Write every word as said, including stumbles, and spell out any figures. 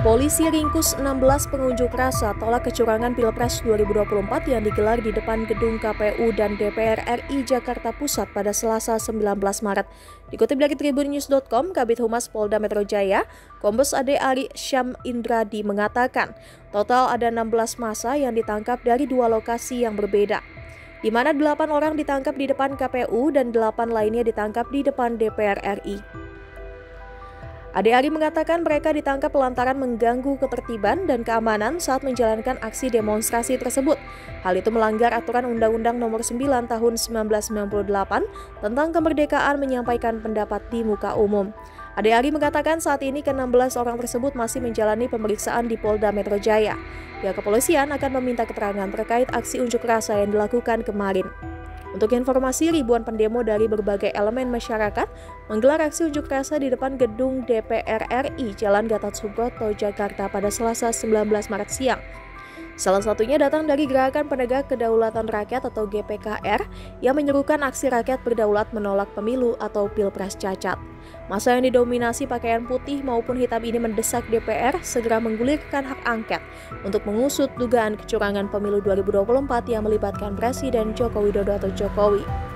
Polisi ringkus enam belas pengunjuk rasa tolak kecurangan Pilpres dua ribu dua puluh empat yang digelar di depan gedung K P U dan D P R R I Jakarta Pusat pada Selasa sembilan belas Maret. Dikutip dari tribun news dot com, Kabid Humas Polda Metro Jaya, Kombes Ade Ari Syam Indradi mengatakan, total ada enam belas massa yang ditangkap dari dua lokasi yang berbeda, di mana delapan orang ditangkap di depan K P U dan delapan lainnya ditangkap di depan D P R R I. Ade Ari mengatakan mereka ditangkap lantaran mengganggu ketertiban dan keamanan saat menjalankan aksi demonstrasi tersebut. Hal itu melanggar aturan Undang-Undang Nomor sembilan Tahun seribu sembilan ratus sembilan puluh delapan tentang kemerdekaan menyampaikan pendapat di muka umum. Ade Ari mengatakan saat ini ke enam belas orang tersebut masih menjalani pemeriksaan di Polda Metro Jaya. Pihak kepolisian akan meminta keterangan terkait aksi unjuk rasa yang dilakukan kemarin. Untuk informasi, ribuan pendemo dari berbagai elemen masyarakat menggelar aksi unjuk rasa di depan gedung D P R R I Jalan Gatot Subroto, Jakarta pada Selasa sembilan belas Maret siang. Salah satunya datang dari Gerakan Penegak Kedaulatan Rakyat atau G P K R yang menyerukan aksi rakyat berdaulat menolak pemilu atau Pilpres cacat. Massa yang didominasi pakaian putih maupun hitam ini mendesak D P R segera menggulirkan hak angket untuk mengusut dugaan kecurangan pemilu dua ribu dua puluh empat yang melibatkan Presiden Joko Widodo atau Jokowi.